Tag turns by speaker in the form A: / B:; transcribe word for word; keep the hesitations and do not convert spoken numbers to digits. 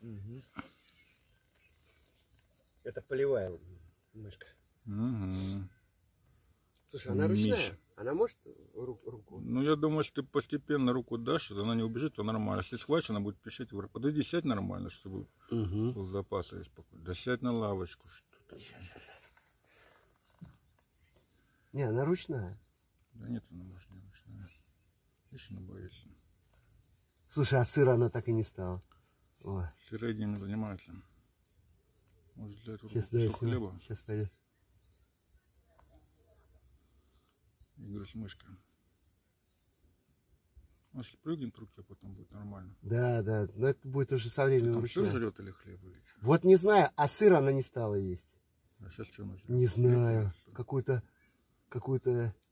A: Угу. Это полевая мышка.
B: Угу.
A: Слушай, она ручная? Миш. Она может ру руку?
B: Ну, я думаю, если ты постепенно руку дашь, она не убежит, то нормально. Если схватишь, она будет пищать. Подойди, сядь нормально, чтобы угу. был запас и спокойно. Да сядь на лавочку. Что-то.
A: Не, она ручная.
B: Да нет, она может не ручная. Видишь, она боится.
A: Слушай, а сыра она так и не стала. Ой.
B: Сыра не занимается. Может, для этого
A: сейчас дай хлеба. Сейчас пойдет.
B: Играть с мышкой. Если прыгнет руки, а потом будет нормально.
A: Да, да, но это будет уже со временем
B: ручная. Сыр жрет или хлеб? Или что?
A: Вот не знаю, а сыр она не стала есть.
B: А сейчас что она жрет?
A: Не знаю, какую-то, какую-то